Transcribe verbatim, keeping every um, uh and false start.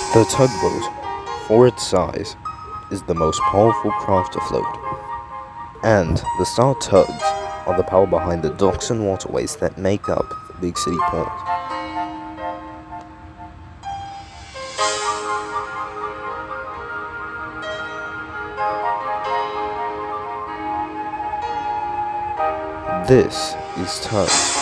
The tugboat, for its size, is the most powerful craft afloat, and the Star Tugs are the power behind the docks and waterways that make up the big city port. This is Tugs.